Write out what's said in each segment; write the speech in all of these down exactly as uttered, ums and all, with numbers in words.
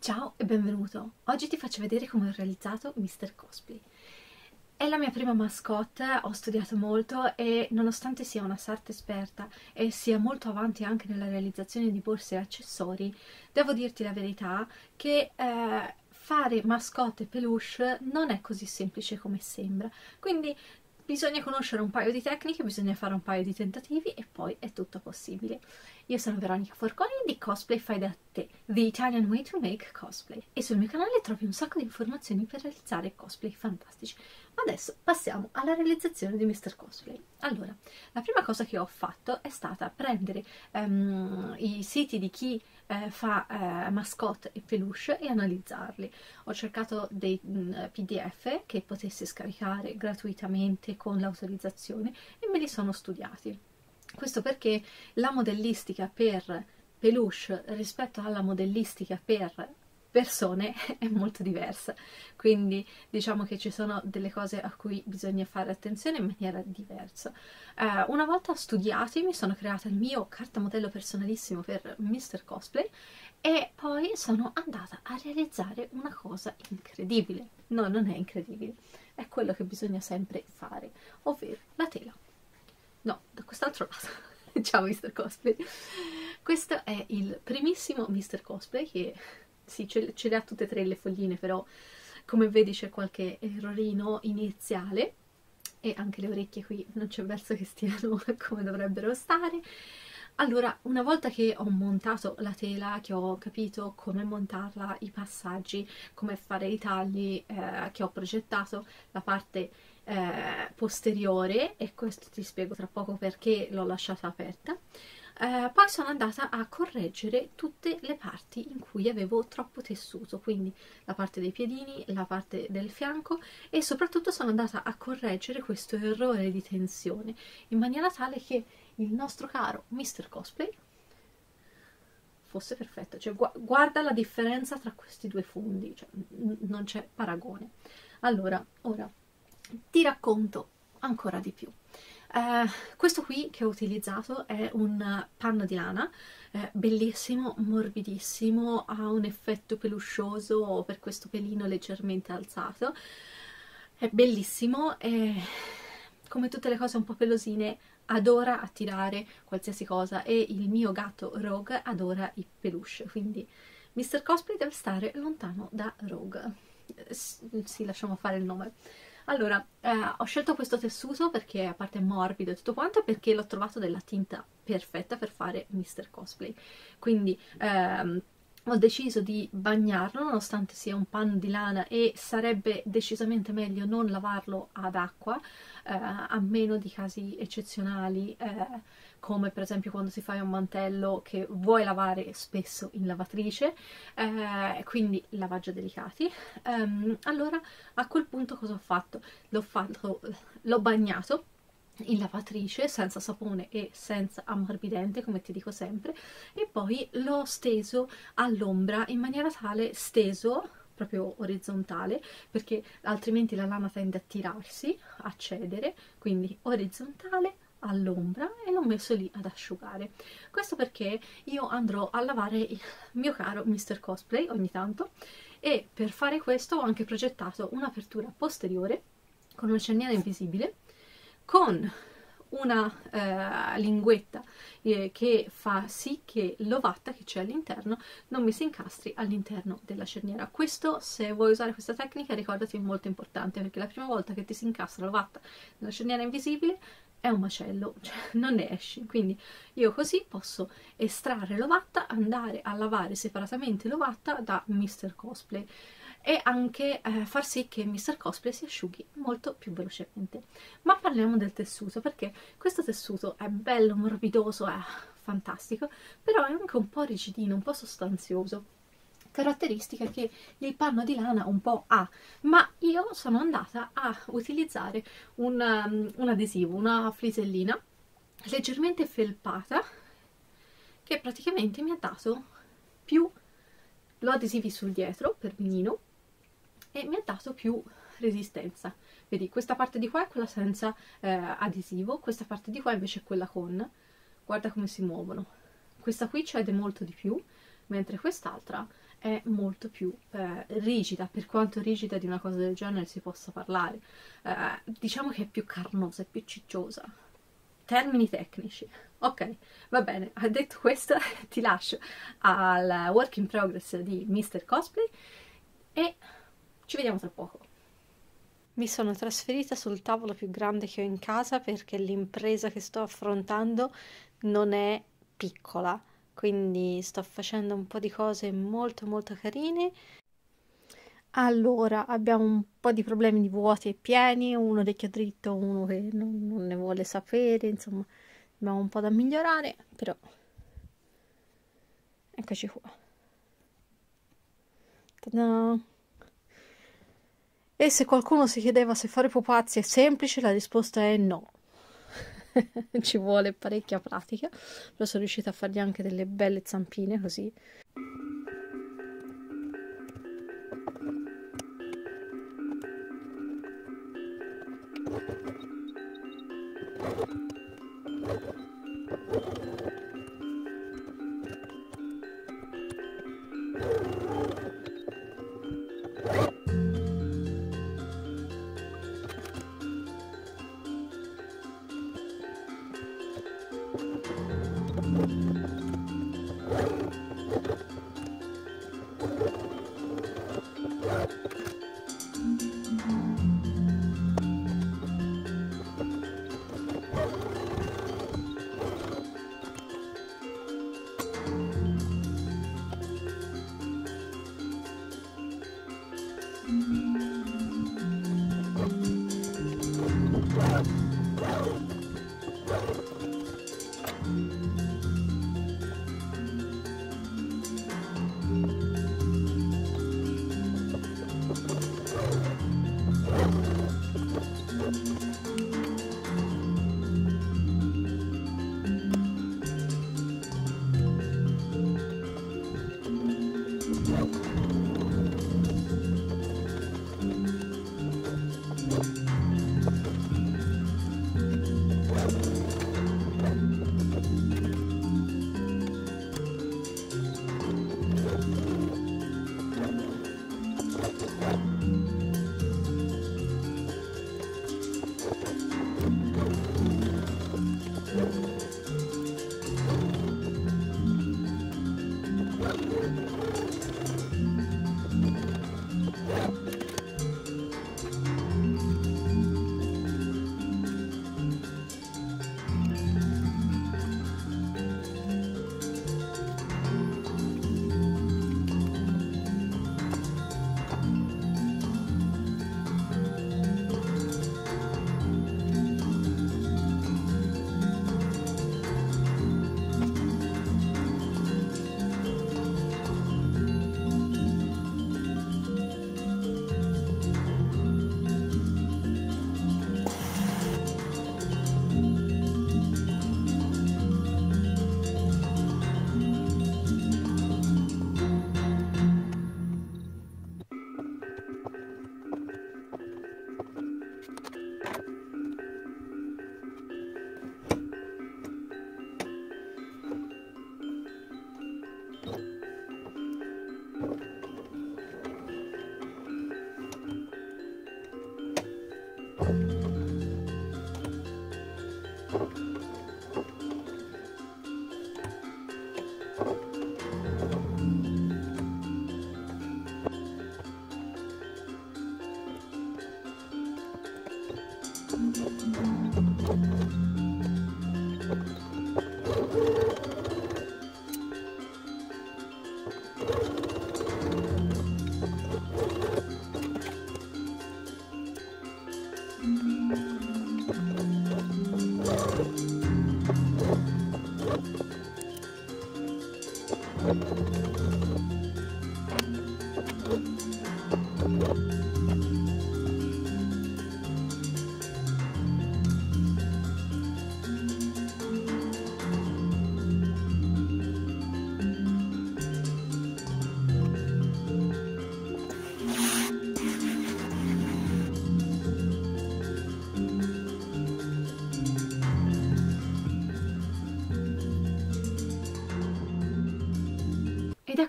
Ciao e benvenuto! Oggi ti faccio vedere come ho realizzato mister Cosplay. È la mia prima mascotte, ho studiato molto e nonostante sia una sarta esperta e sia molto avanti anche nella realizzazione di borse e accessori, devo dirti la verità che eh, fare mascotte e peluche non è così semplice come sembra. Quindi bisogna conoscere un paio di tecniche, bisogna fare un paio di tentativi e poi è tutto possibile. Io sono Veronica Forconi di Cosplay Fai da Te, The Italian Way to Make Cosplay, e sul mio canale trovi un sacco di informazioni per realizzare cosplay fantastici. Ma adesso passiamo alla realizzazione di mister Cosplay. Allora, la prima cosa che ho fatto è stata prendere um, i siti di chi eh, fa eh, mascotte e peluche e analizzarli. Ho cercato dei mh, P D F che potessi scaricare gratuitamente con l'autorizzazione e me li sono studiati. Questo perché la modellistica per peluche rispetto alla modellistica per persone è molto diversa, quindi diciamo che ci sono delle cose a cui bisogna fare attenzione in maniera diversa. Uh, una volta studiati mi sono creata il mio cartamodello personalissimo per mister Cosplay e poi sono andata a realizzare una cosa incredibile. No, non è incredibile, è quello che bisogna sempre fare, ovvero la tela. No, da quest'altro lato. Ciao mister Cosplay. Questo è il primissimo mister Cosplay che, sì, ce, ce le ha tutte e tre le fogline, però come vedi c'è qualche errorino iniziale e anche le orecchie qui non c'è verso che stiano come dovrebbero stare. Allora, una volta che ho montato la tela, che ho capito come montarla, i passaggi, come fare i tagli, eh, che ho progettato la parte eh, posteriore, e questo ti spiego tra poco perché l'ho lasciata aperta, eh, poi sono andata a correggere tutte le parti in cui avevo troppo tessuto, quindi la parte dei piedini, la parte del fianco, e soprattutto sono andata a correggere questo errore di tensione, in maniera tale che il nostro caro mister Cosplay fosse perfetto. Cioè, gu guarda la differenza tra questi due fondi, cioè, non c'è paragone. Allora, ora ti racconto ancora di più. Uh, questo qui che ho utilizzato è un panno di lana, eh, bellissimo, morbidissimo, ha un effetto peluscioso per questo pelino leggermente alzato, è bellissimo e come tutte le cose un po' pelosine adora attirare qualsiasi cosa, e il mio gatto Rogue adora i peluche, quindi mister Cosplay deve stare lontano da Rogue. Sì, lasciamo fare il nome. Allora, eh, ho scelto questo tessuto perché a parte è morbido e tutto quanto, perché l'ho trovato della tinta perfetta per fare mister Cosplay, quindi ehm, ho deciso di bagnarlo nonostante sia un panno di lana, e sarebbe decisamente meglio non lavarlo ad acqua, eh, a meno di casi eccezionali, eh, come per esempio quando si fa un mantello che vuoi lavare spesso in lavatrice, eh, quindi lavaggio delicati. Um, allora a quel punto cosa ho fatto? L'ho fatto, l'ho bagnato in lavatrice senza sapone e senza ammorbidente, come ti dico sempre, e poi l'ho steso all'ombra in maniera tale, steso proprio orizzontale, perché altrimenti la lana tende a tirarsi, a cedere, quindi orizzontale all'ombra, e l'ho messo lì ad asciugare. Questo perché io andrò a lavare il mio caro mister Cosplay ogni tanto, e per fare questo ho anche progettato un'apertura posteriore con una cerniera invisibile, con una eh, linguetta eh, che fa sì che l'ovatta che c'è all'interno non mi si incastri all'interno della cerniera. Questo, se vuoi usare questa tecnica, ricordati, è molto importante, perché la prima volta che ti si incastra l'ovatta nella cerniera invisibile è un macello, cioè non ne esci. Quindi io così posso estrarre l'ovatta, andare a lavare separatamente l'ovatta da mister Cosplay, e anche eh, far sì che mister Cosplay si asciughi molto più velocemente. Ma parliamo del tessuto, perché questo tessuto è bello, morbidoso, è fantastico, però è anche un po' rigidino, un po' sostanzioso, caratteristica che il panno di lana un po' ha. Ma io sono andata a utilizzare un, um, un adesivo, una flisellina leggermente felpata, che praticamente mi ha dato più, l'ho adesivi sul dietro per benino, e mi ha dato più resistenza. Vedi, questa parte di qua è quella senza eh, adesivo, questa parte di qua invece è quella con. Guarda come si muovono. Questa qui cede molto di più, mentre quest'altra è molto più eh, rigida, per quanto rigida di una cosa del genere si possa parlare. Eh, diciamo che è più carnosa, è più cicciosa. Termini tecnici. Ok, va bene, detto questo ti lascio al work in progress di mister Cosplay e ci vediamo tra poco. Mi sono trasferita sul tavolo più grande che ho in casa perché l'impresa che sto affrontando non è piccola, quindi sto facendo un po' di cose molto molto carine. Allora, abbiamo un po' di problemi di vuoti e pieni, uno orecchio dritto, uno che non, non ne vuole sapere, insomma, abbiamo un po' da migliorare, però eccoci qua. Ta-da! E se qualcuno si chiedeva se fare pupazzi è semplice, la risposta è no. Ci vuole parecchia pratica, però sono riuscita a fargli anche delle belle zampine così.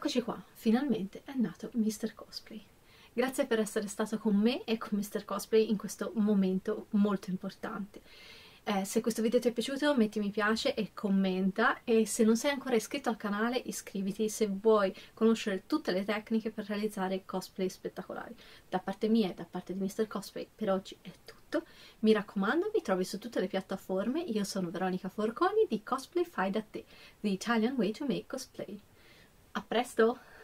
eccoci qua, finalmente è nato mister Cosplay. Grazie per essere stato con me e con mister Cosplay in questo momento molto importante. Eh, se questo video ti è piaciuto metti mi piace e commenta, e se non sei ancora iscritto al canale iscriviti se vuoi conoscere tutte le tecniche per realizzare cosplay spettacolari. Da parte mia e da parte di mister Cosplay per oggi è tutto. Mi raccomando, mi trovi su tutte le piattaforme. Io sono Veronica Forconi di Cosplay Fai da Te, The Italian Way to Make Cosplay. A presto!